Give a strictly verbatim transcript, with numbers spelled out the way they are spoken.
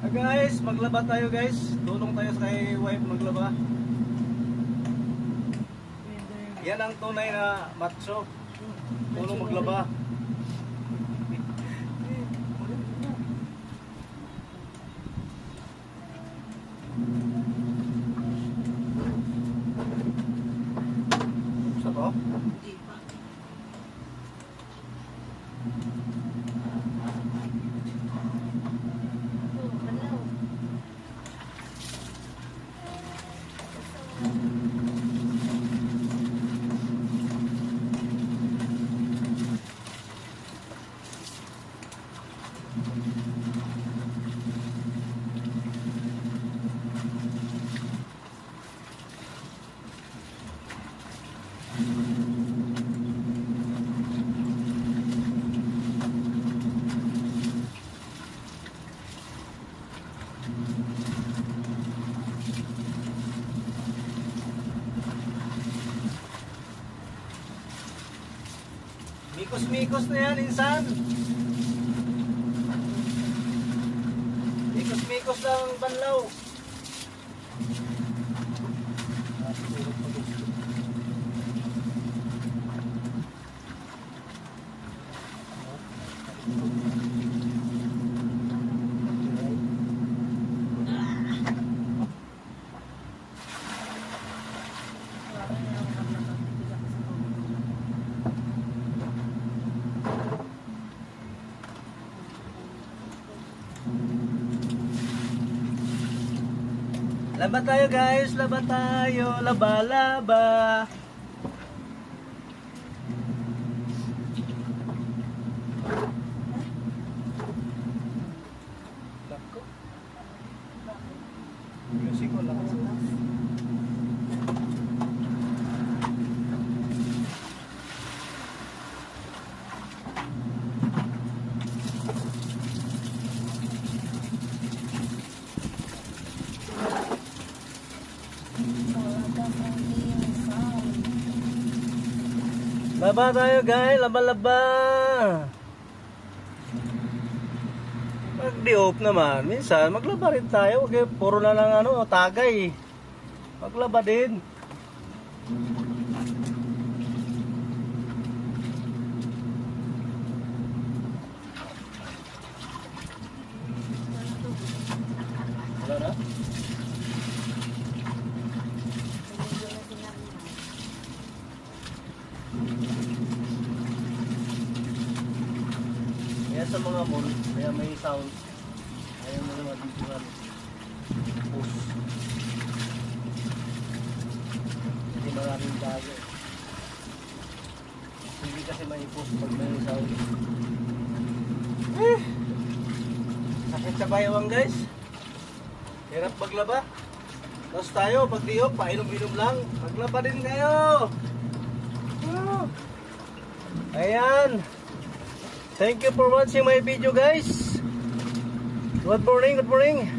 Guys, maglaba tayo guys. Tulong tayo sa kay wife maglaba. Yan ang tunay na macho. Tulong maglaba. Sa to? Mikos-mikos na yan, insan. Mikos-mikos lang ang banlaw. Laba tayo guys, laba tayo, laba laba. Lako. Music ko lang. Laba tayo guys, laba-laba. Pag di-off naman, minsan maglaba rin tayo. Okay, puro na lang ano, tagay. Maglaba din. Wala na? Kaya sa mga mall, kaya may sound. Ayaw mo naman dito nga. Push. Hindi maraming dago. Hindi kasi may push pag may sound. Eh! Sakit sa bayawang guys. Hirap maglaba. Tapos tayo, pag diop, painom-inom lang. Maglaba din kayo. Oh. Ayan. Thank you for watching my video guys. Good morning, good morning.